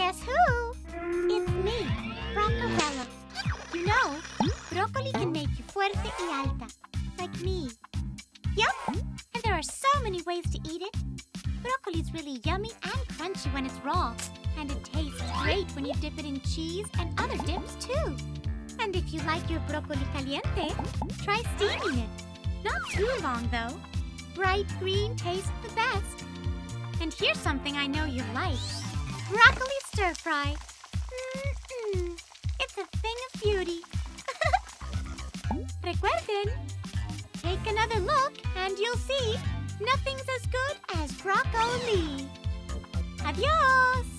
Guess who? It's me, Broccorella. You know, broccoli can make you fuerte y alta, like me. Yup, and there are so many ways to eat it. Broccoli's really yummy and crunchy when it's raw, and it tastes great when you dip it in cheese and other dips too. And if you like your broccoli caliente, try steaming it. Not too long though. Bright green tastes the best. And here's something I know you like. Broccoli stir fry. It's a thing of beauty. Recuerden, take another look and you'll see nothing's as good as broccoli. Adios!